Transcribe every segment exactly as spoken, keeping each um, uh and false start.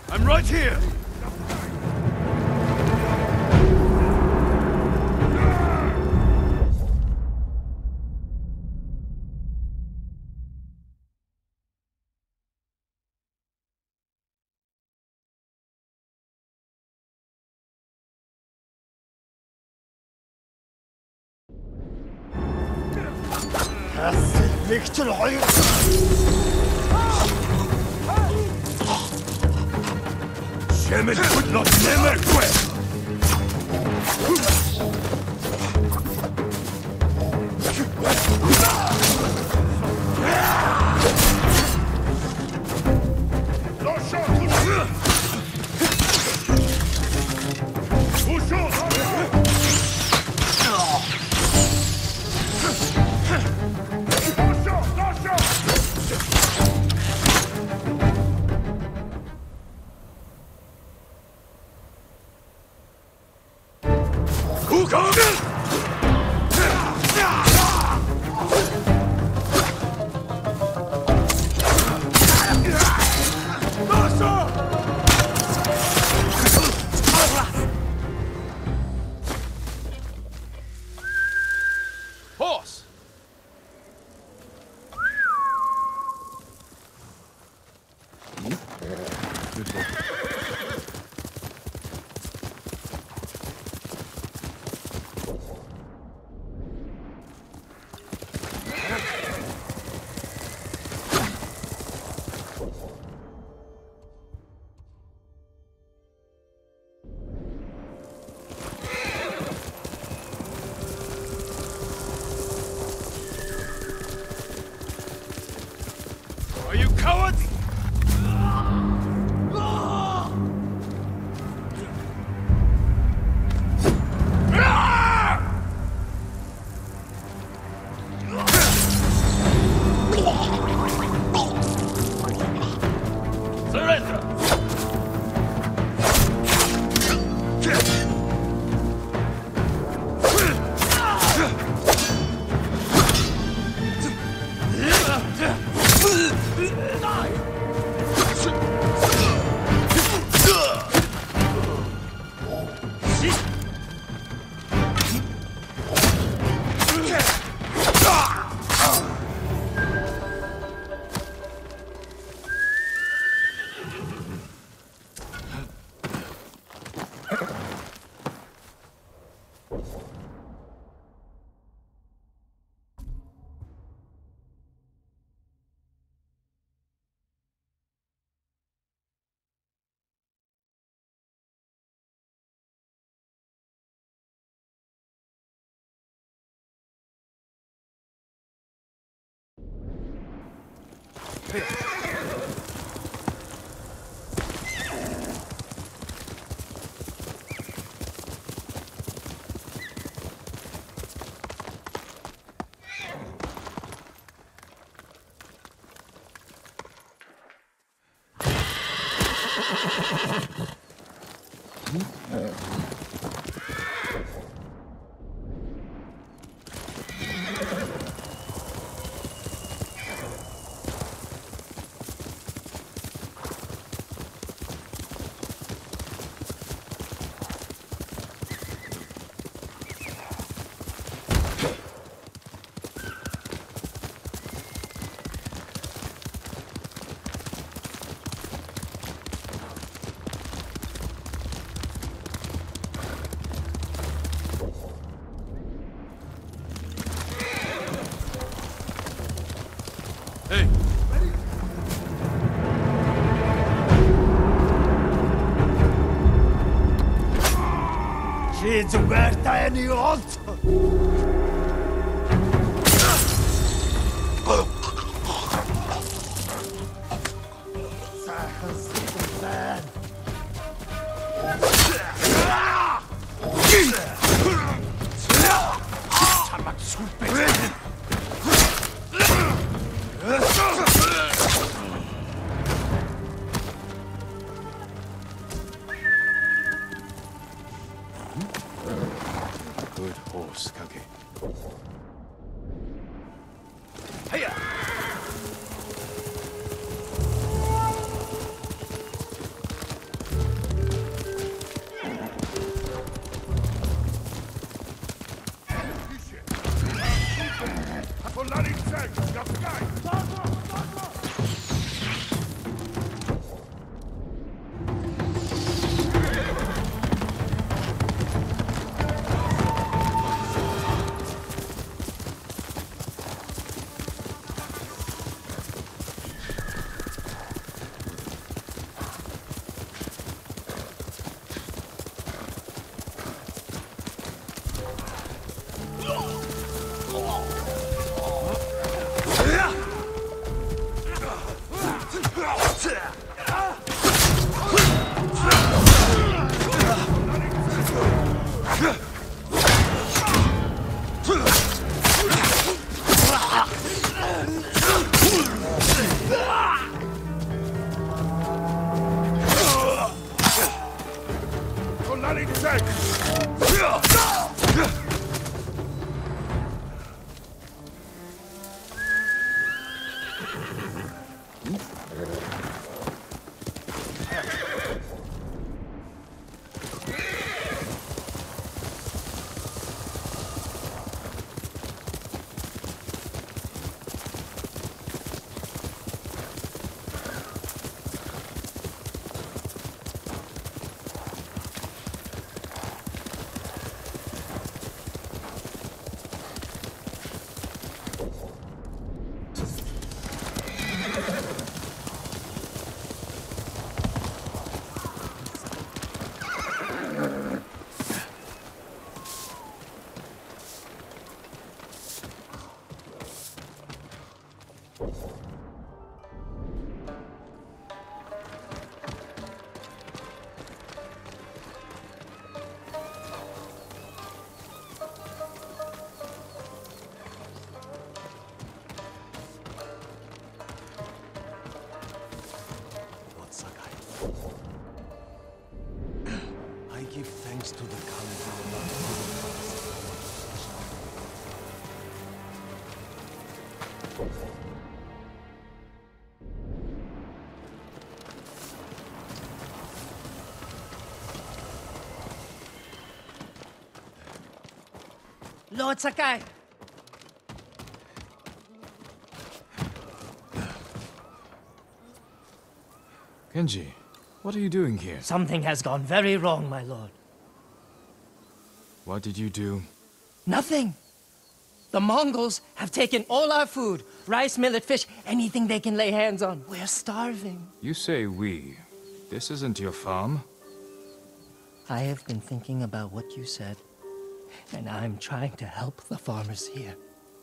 I'm right here! اقتل العير Shaman could not never quit! Horse! Are you cowards? Surrender! Hey! She's worth any odds. Good horse, Kage. Hiya! I give thanks to the Khan. Lord Sakai! Kenji, what are you doing here? Something has gone very wrong, my lord. What did you do? Nothing! The Mongols have taken all our food. Rice, millet, fish, anything they can lay hands on. We're starving. You say we. This isn't your farm. I have been thinking about what you said, and I'm trying to help the farmers here.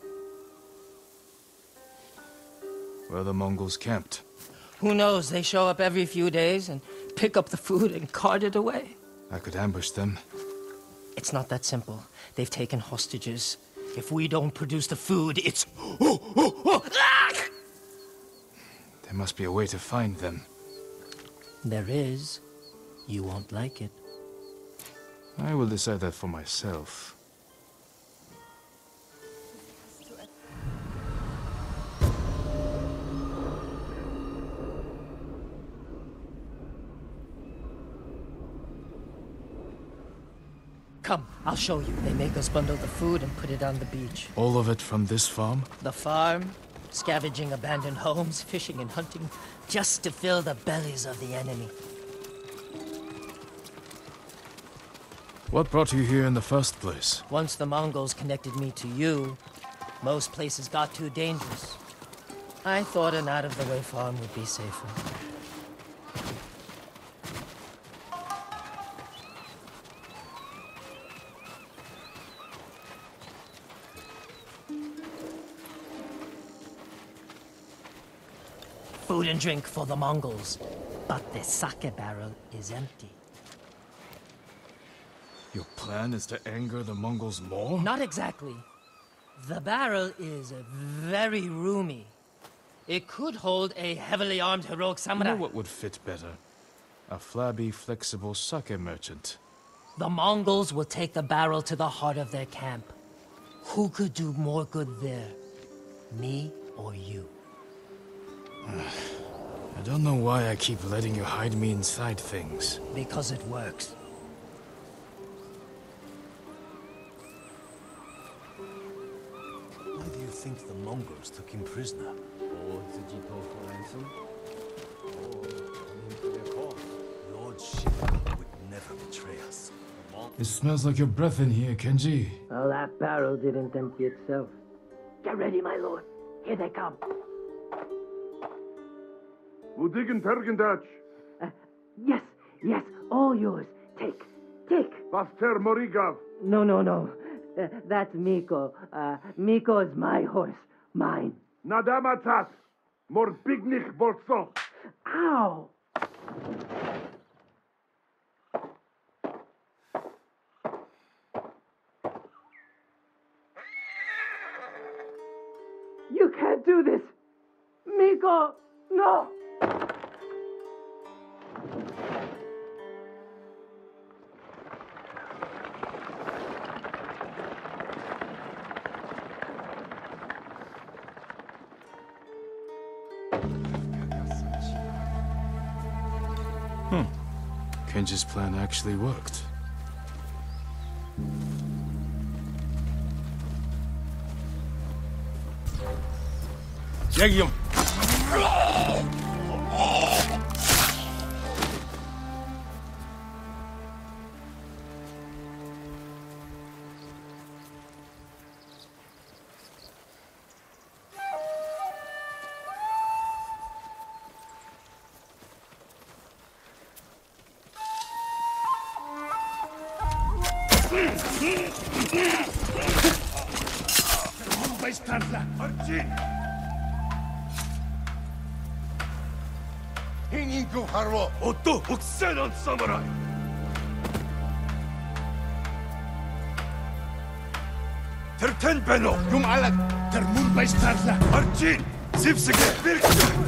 Where are the Mongols camped? Who knows? They show up every few days and pick up the food and cart it away. I could ambush them. It's not that simple. They've taken hostages. If we don't produce the food, it's... There must be a way to find them. There is. You won't like it. I will decide that for myself. Come, I'll show you. They make us bundle the food and put it on the beach. All of it from this farm? The farm, scavenging abandoned homes, fishing and hunting, just to fill the bellies of the enemy. What brought you here in the first place? Once the Mongols connected me to you, most places got too dangerous. I thought an out-of-the-way farm would be safer. Food and drink for the Mongols, but the sake barrel is empty. Your plan is to anger the Mongols more? Not exactly. The barrel is very roomy. It could hold a heavily armed heroic You samurai. know what would fit better? A flabby, flexible sake merchant. The Mongols will take the barrel to the heart of their camp. Who could do more good there? Me or you? I don't know why I keep letting you hide me inside things. Because it works. Why do you think the Mongols took him prisoner? Or did you call for ransom? Or come to their cause? Lord Shiva would never betray us. It smells like your breath in here, Kenji. Well, that barrel didn't empty itself. Get ready, my lord. Here they come. Udigen Tergendach, Uh, yes, yes, all yours. Take, take. Vaster Morigav, No, no, no. Uh, that's Miko. Uh, Miko is my horse. Mine. Nadamatat, Morbignich Bolso. Ow! You can't do this! Miko! No! Kenji's plan actually worked. Jagium! Arjin! Hininku harwo! Otto Huksenon Samurai! Terten Benno! Yung alag! Termun Baistadla! Arjin! Zipsige Birk!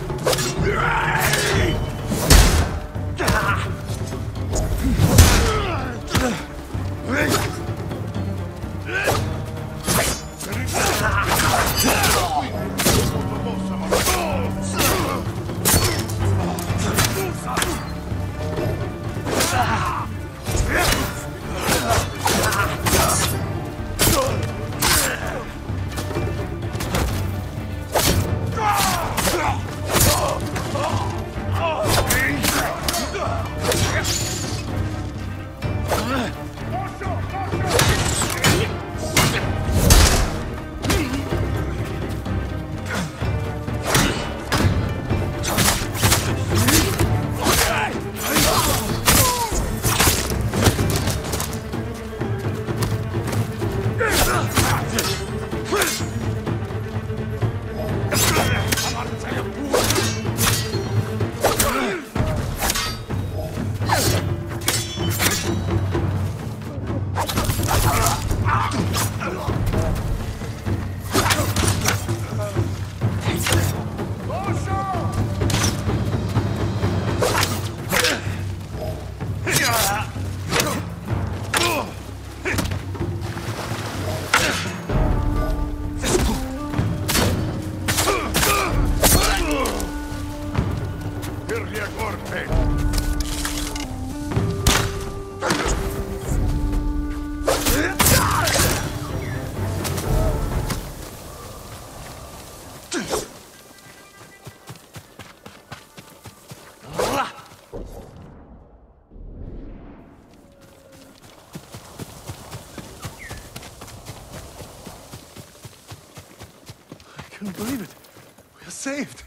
I can't believe it. We are saved.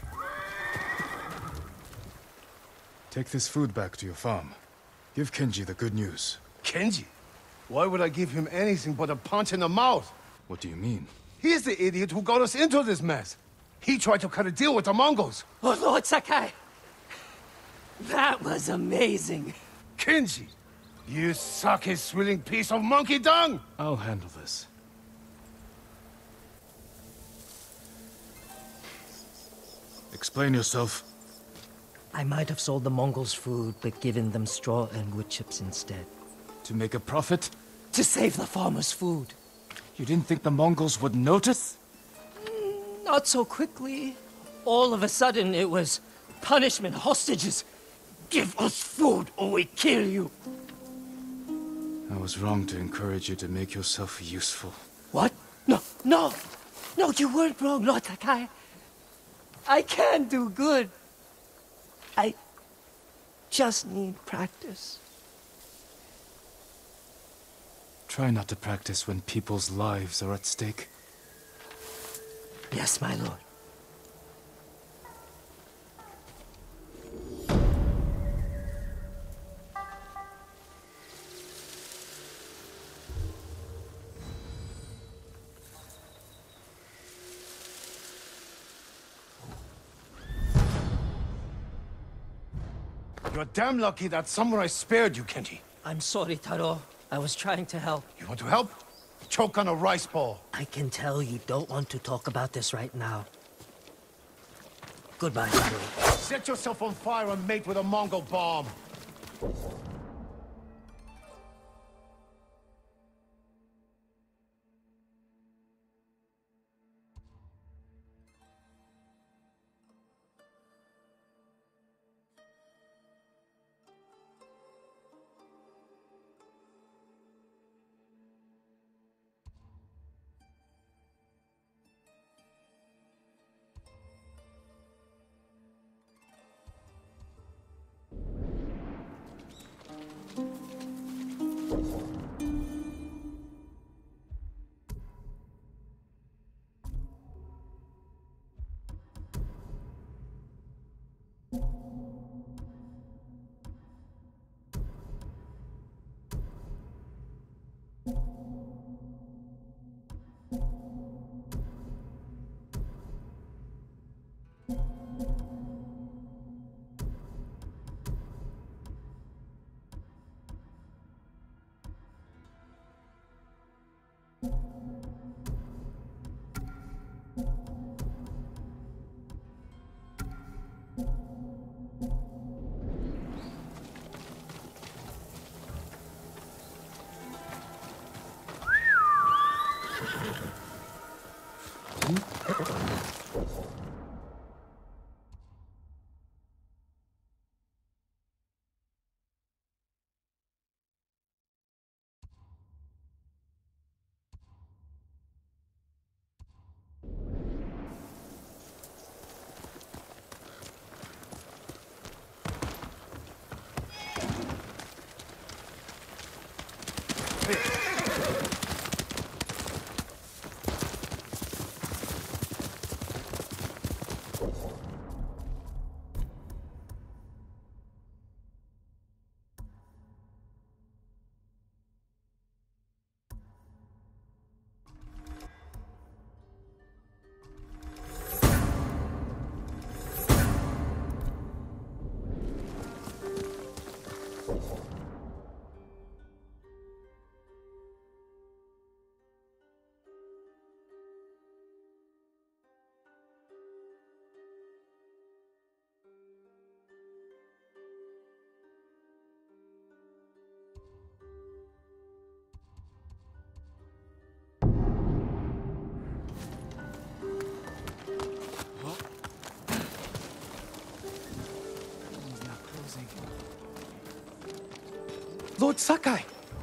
Take this food back to your farm. Give Kenji the good news. Kenji? Why would I give him anything but a punch in the mouth? What do you mean? He's the idiot who got us into this mess. He tried to cut a deal with the Mongols. Oh, Lord Sakai! That was amazing! Kenji, you sucky-swilling piece of monkey dung! I'll handle this. Explain yourself. I might have sold the Mongols food, but given them straw and wood chips instead. To make a profit? To save the farmers' food. You didn't think the Mongols would notice? Not so quickly. All of a sudden, it was punishment, hostages. Give us food or we kill you. I was wrong to encourage you to make yourself useful. What? No, no! No, you weren't wrong, Lord Sakai. I can do good. I just need practice. Try not to practice when people's lives are at stake. Yes, my lord. You're damn lucky that samurai spared you, Kenji. I'm sorry, Taro. I was trying to help. You want to help? Choke on a rice ball. I can tell you don't want to talk about this right now. Goodbye, Taro. Set yourself on fire and mate with a Mongol bomb. Lord Sakai!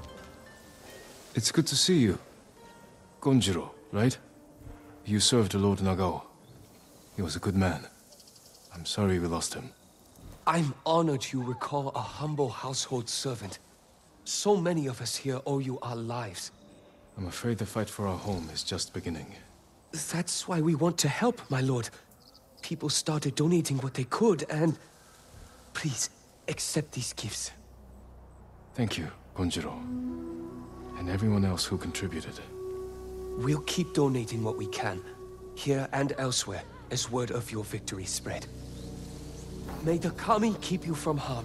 It's good to see you. Gonjiro, right? You served Lord Nagao. He was a good man. I'm sorry we lost him. I'm honored you recall a humble household servant. So many of us here owe you our lives. I'm afraid the fight for our home is just beginning. That's why we want to help, my lord. People started donating what they could, and... Please, accept these gifts. Thank you, Gonjiro. And everyone else who contributed. We'll keep donating what we can, here and elsewhere, as word of your victory spread. May the Kami keep you from harm.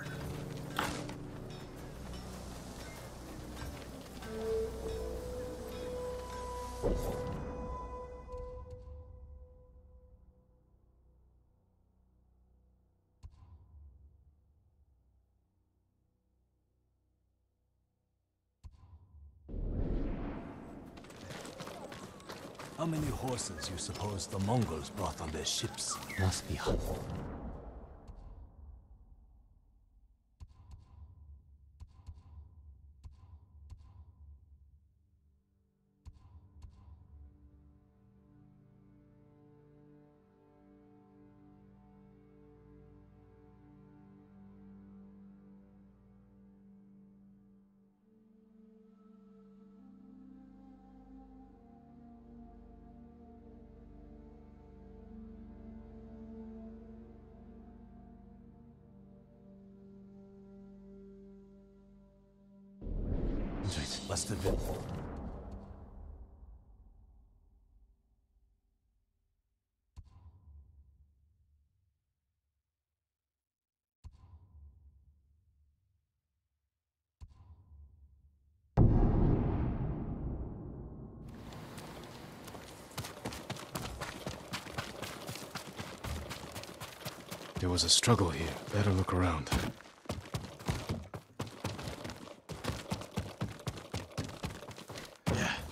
How many horses you suppose the Mongols brought on their ships? Must be hot. Must have been. was a struggle here. Better look around. Yeah.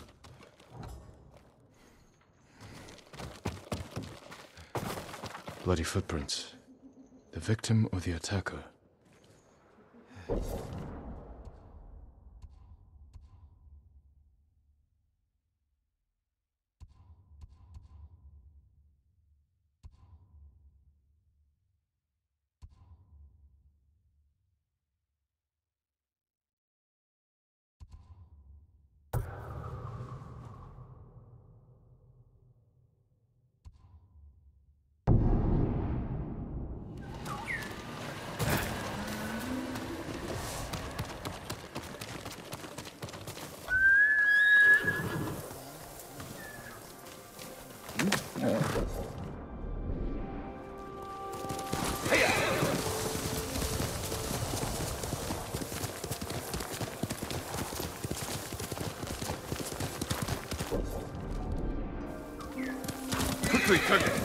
Bloody footprints. The victim or the attacker? Quickly, cook it.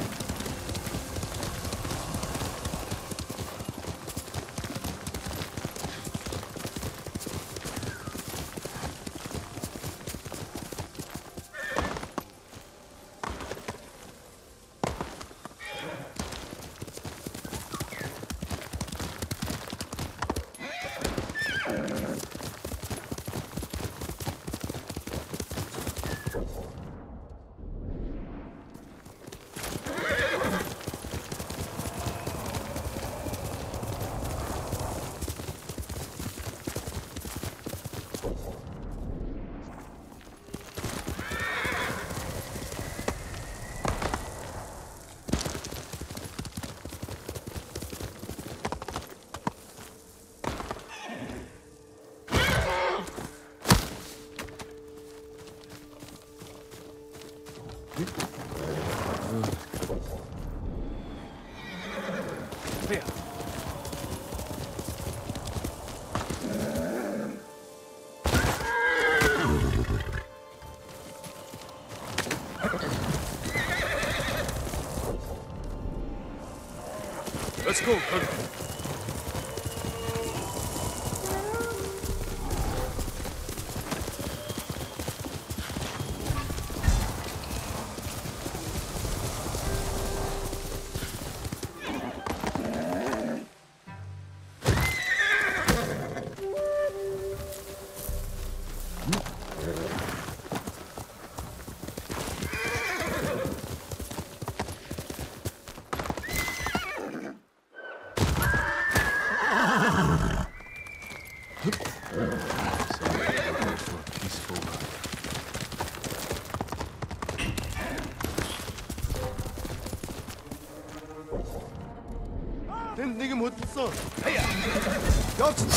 Here. Let's go, cook. 난 네게 못 써. 하야. 여친.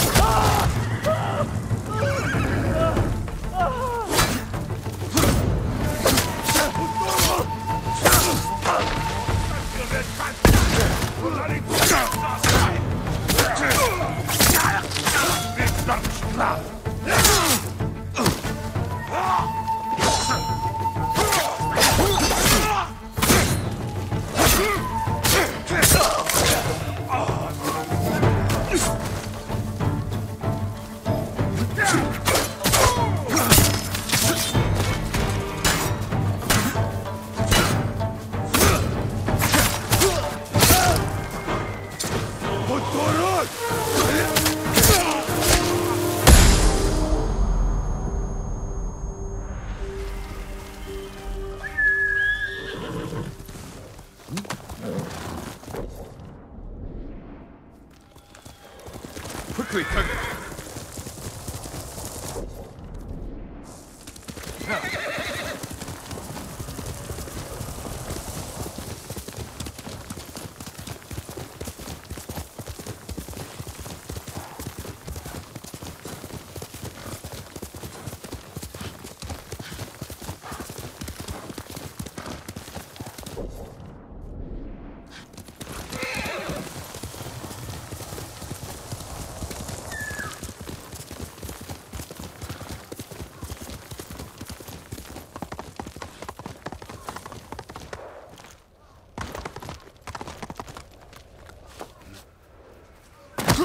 Quickly, cook it.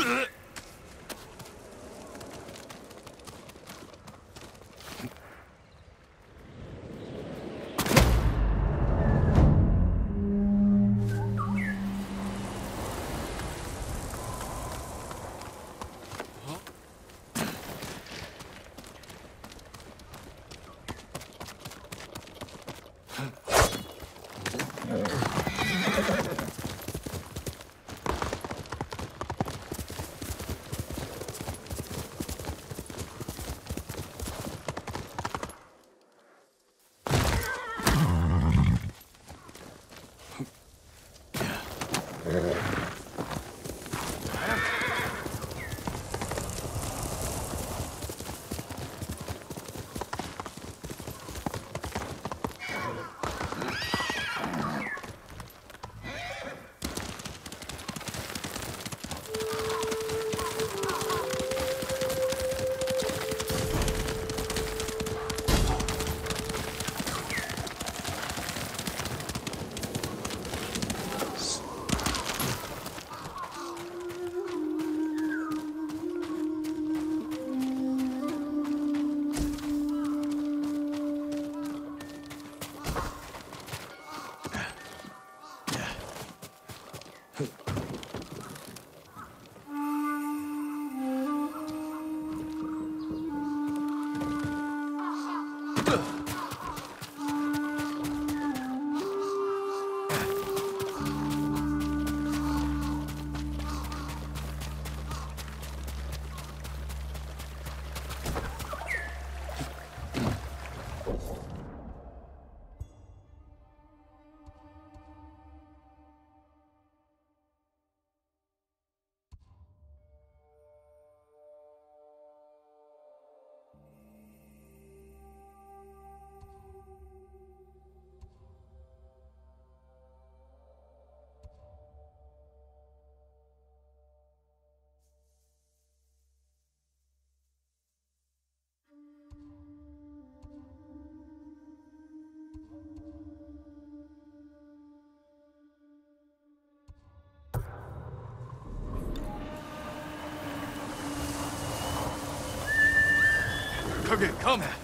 Okay, come here.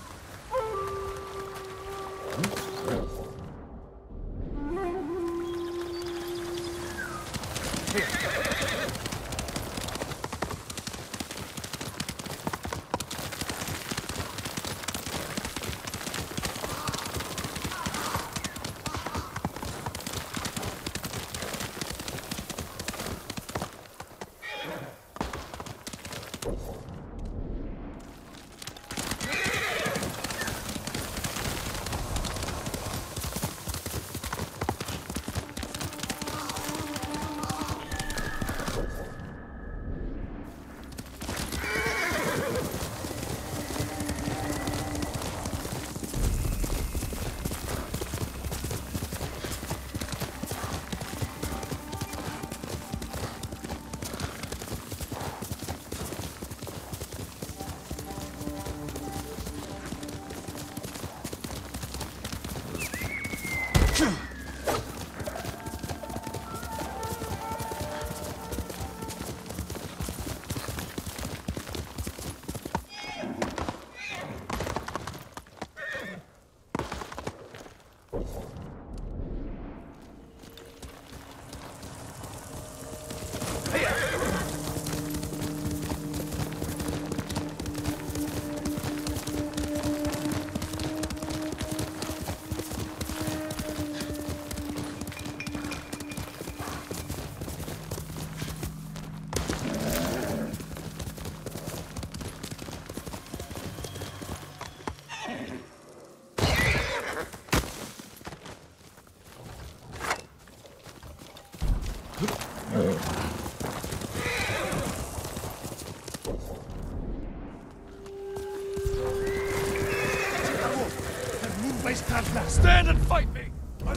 Stand and fight me!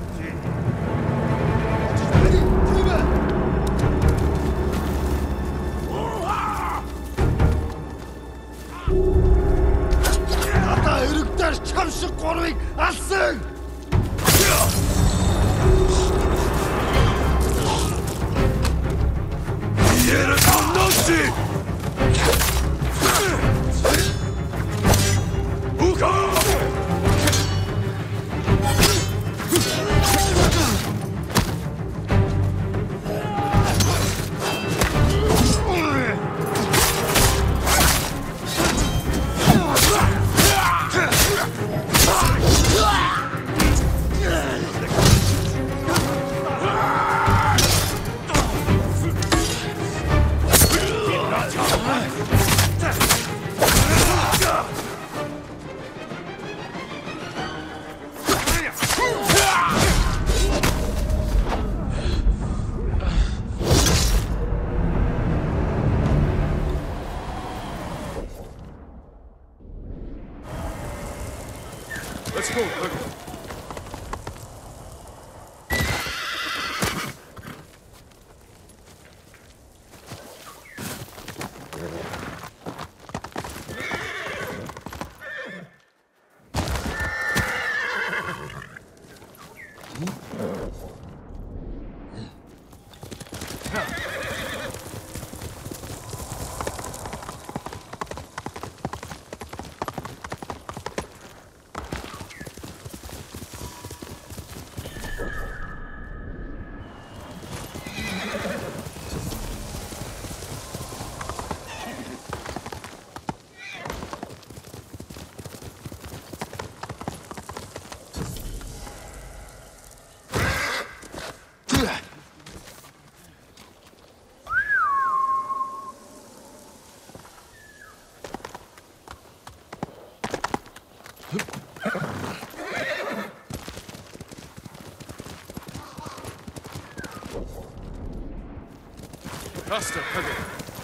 Ата өргөдөр чам шиг гурвыг алсан! Here it comes! Let's go, quick. Faster, Pedro.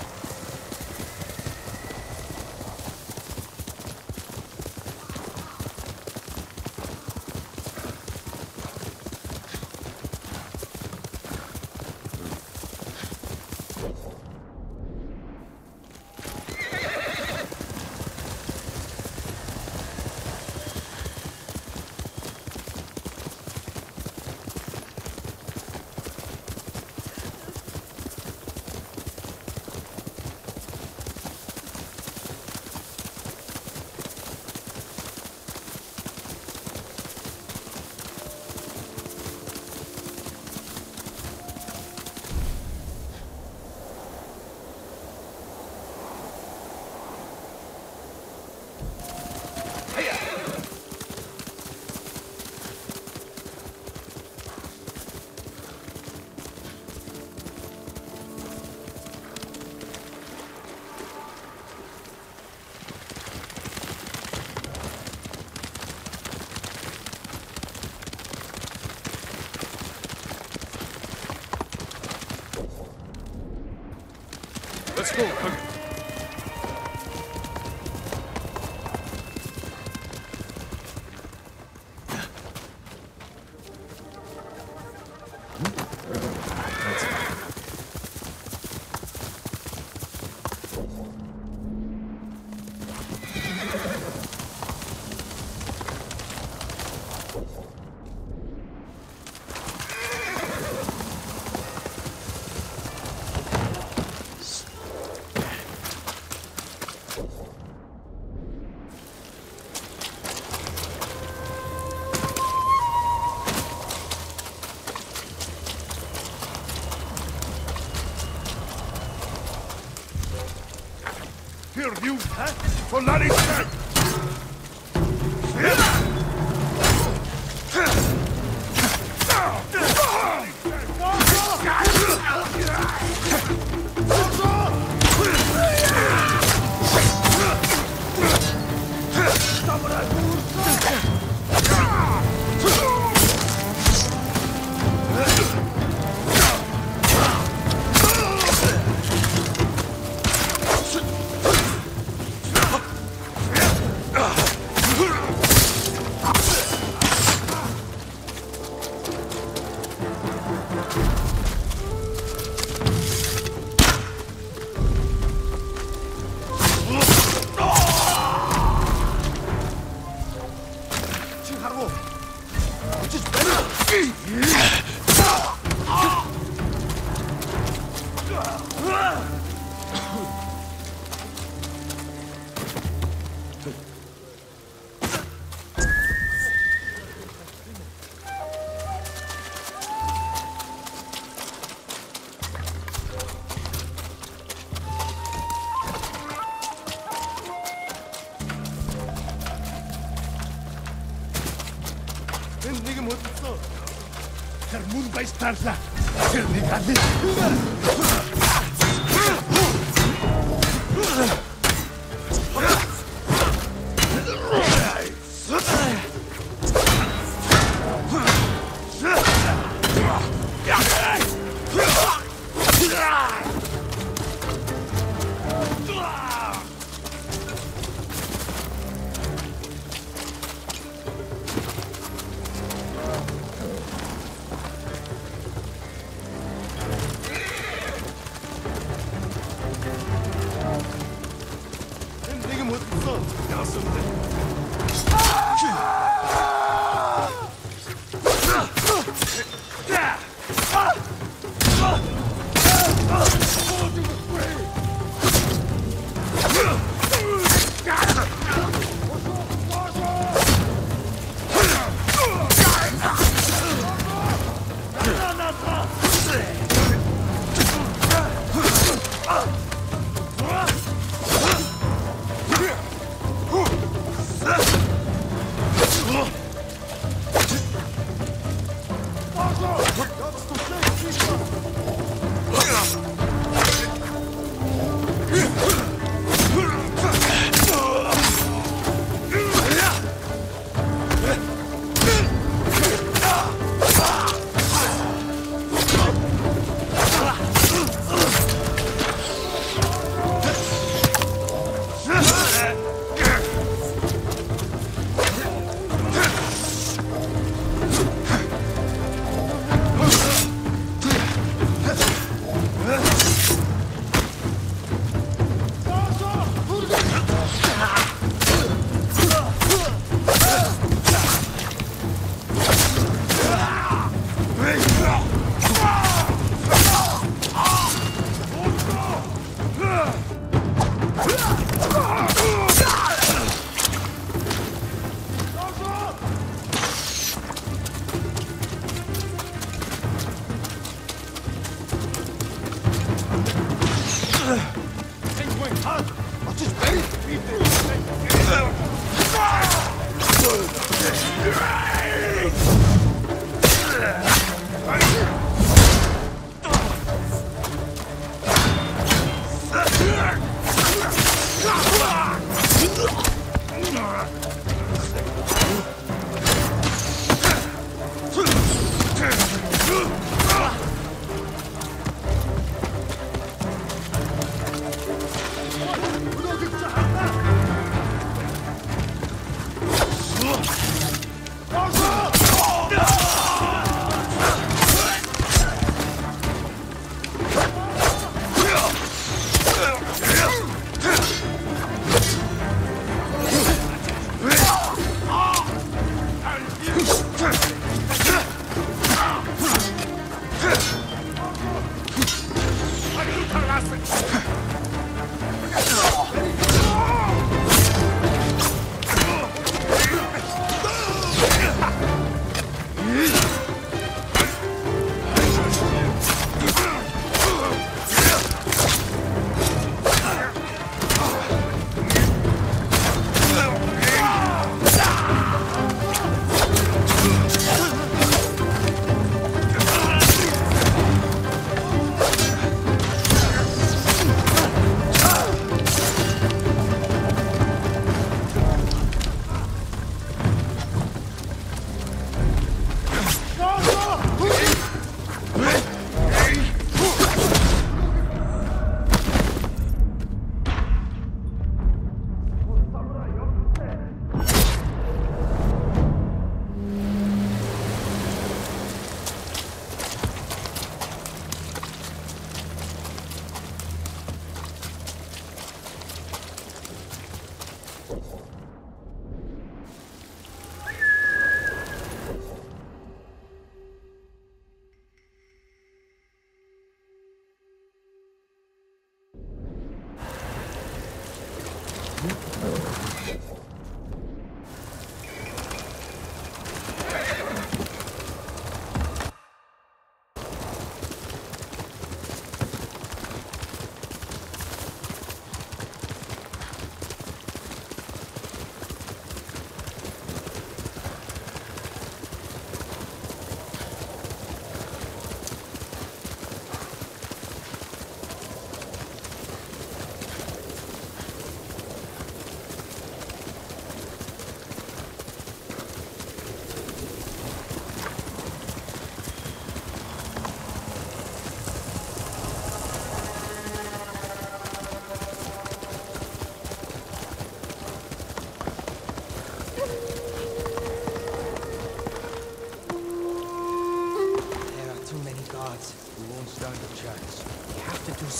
Let's go, quick. Here, you! Huh? For Larry's sake! 못했어. 문바이 스타르사. 내가 네. 내가 못했어. 나왔었는데.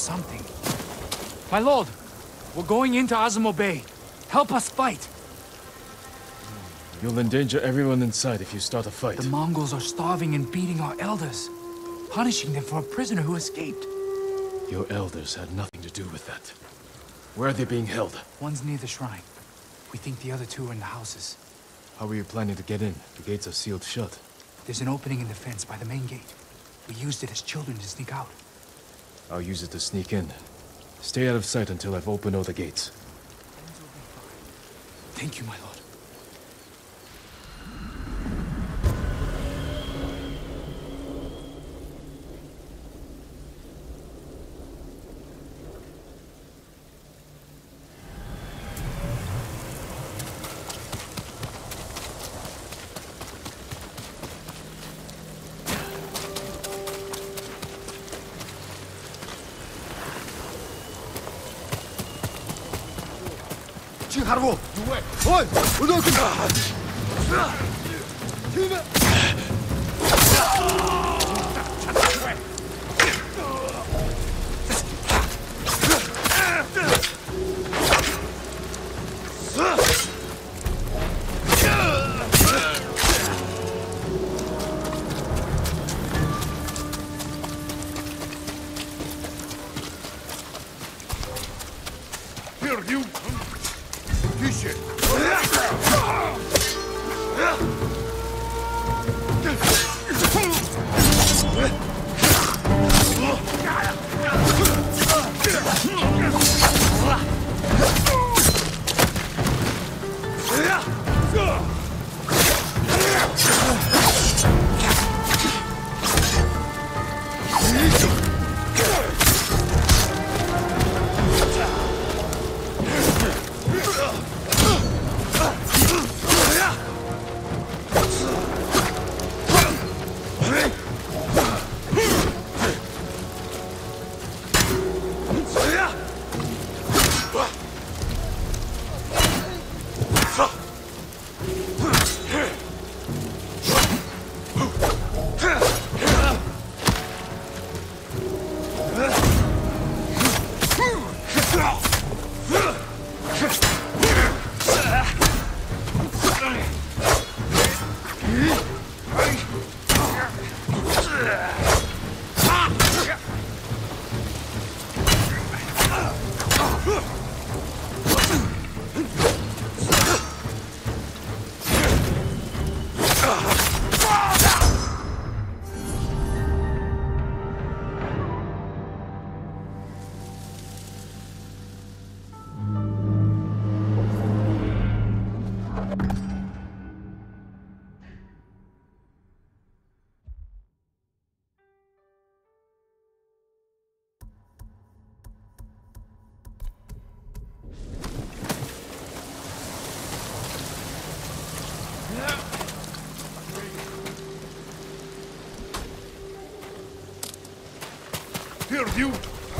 something. My lord, we're going into Azamo Bay. Help us fight. You'll endanger everyone inside if you start a fight. The Mongols are starving and beating our elders, punishing them for a prisoner who escaped. Your elders had nothing to do with that. Where are they being held? One's near the shrine. We think the other two are in the houses. How are you planning to get in? The gates are sealed shut. There's an opening in the fence by the main gate. We used it as children to sneak out. I'll use it to sneak in. Stay out of sight until I've opened all the gates. Thank you, my lord. 하루 누구야? 어이, 어디 갔다? 팀에. Here, you. Shit. Here, you.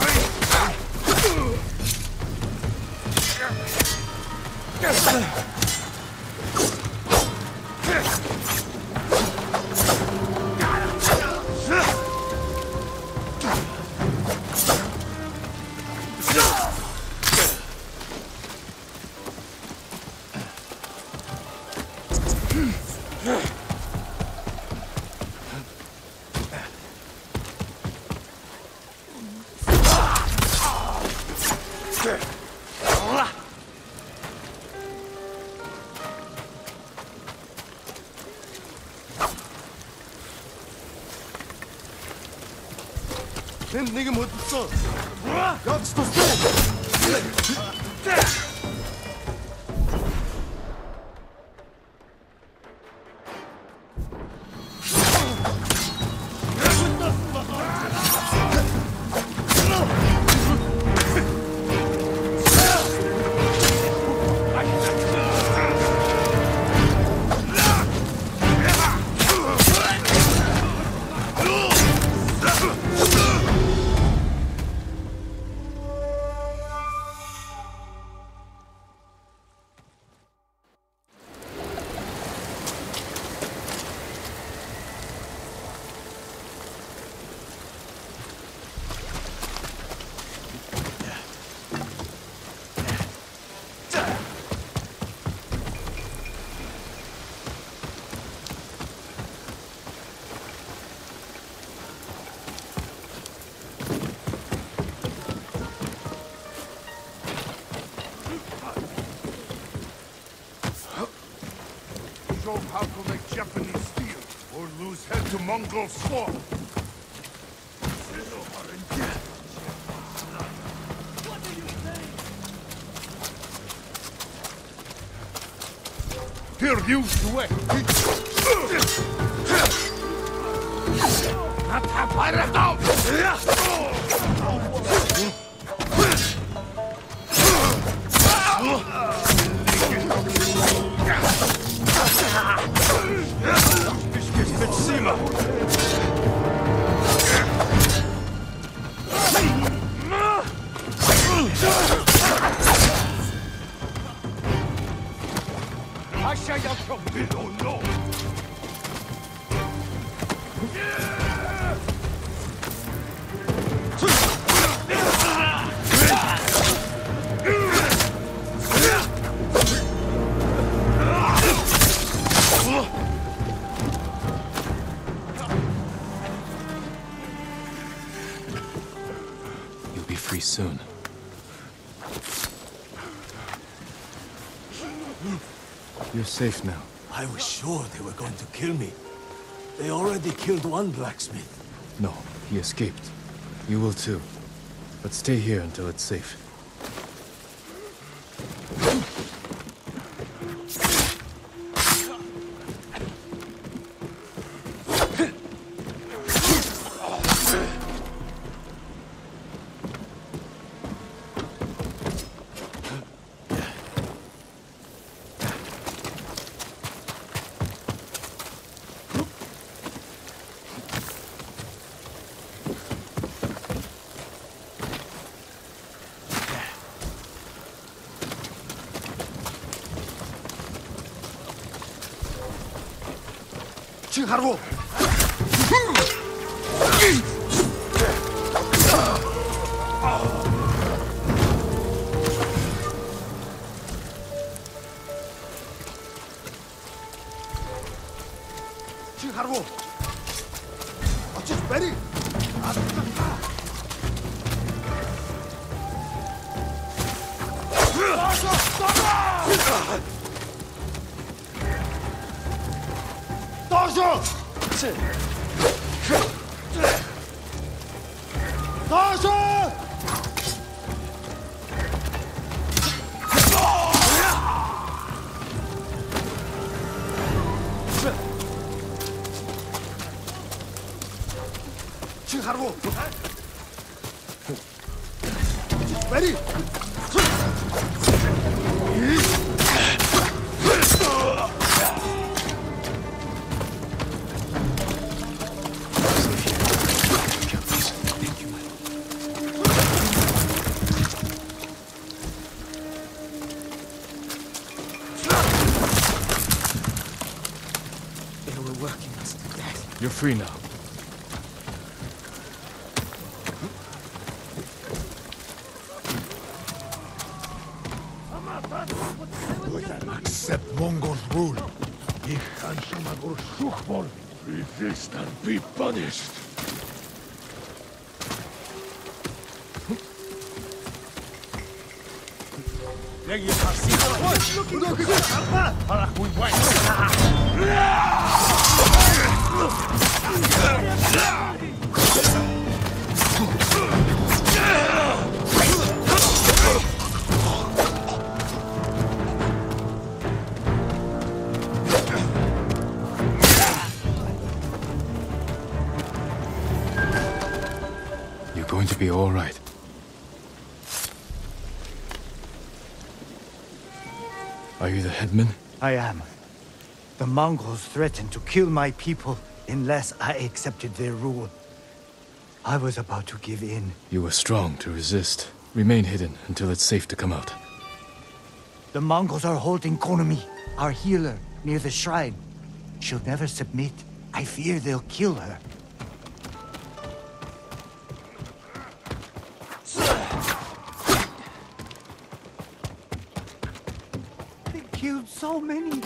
넌 내게 못 있어. 여기서 쏘. show how to make Japanese steel, or lose head to Mongol sword. Here, you, away. You'll be free soon. You're safe now. I was sure they were going to kill me. They already killed one blacksmith. No, he escaped. You will too. But stay here until it's safe. 칭하루! 칭하루! 어찌 베리! 도저! 도저! 칭하루! 베리! You're free now. We can accept Mongol rule. Ich kann Shamagur Shukhbol. Resist and be punished. You're going to be all right. Are you the headman? I am. The Mongols threatened to kill my people unless I accepted their rule. I was about to give in. You were strong to resist. Remain hidden until it's safe to come out. The Mongols are holding Konomi, our healer, near the shrine. She'll never submit. I fear they'll kill her. They killed so many.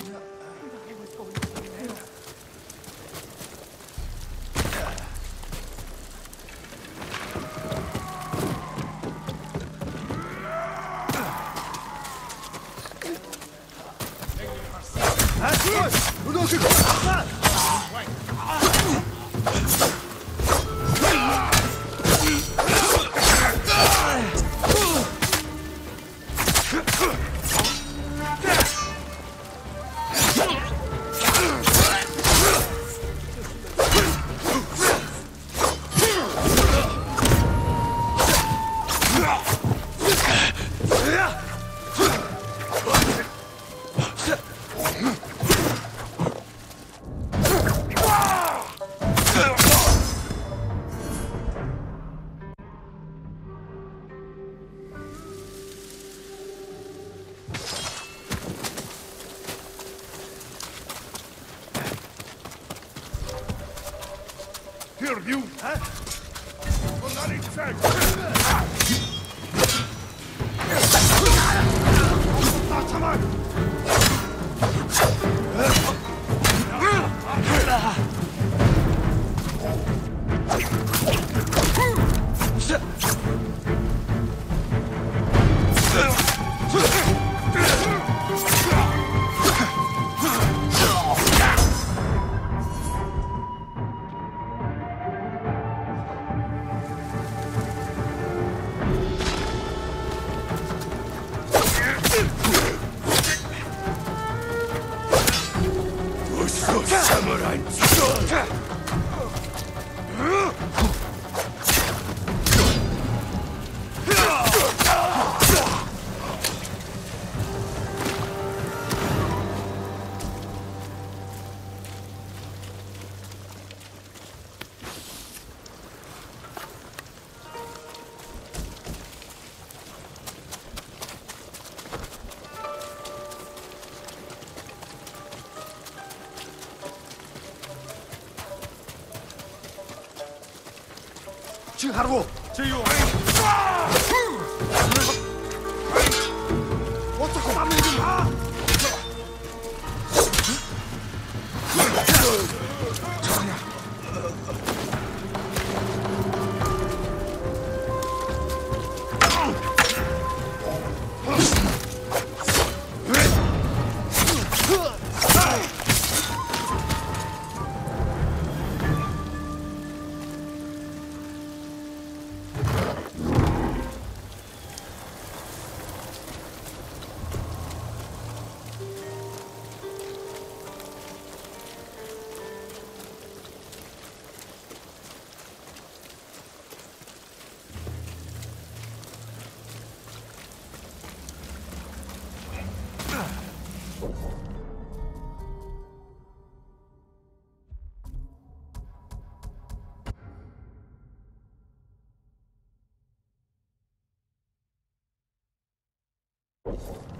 Huh? Here, you! Huh? Well, not exact. Harwo! Chiyo! What the fuck? You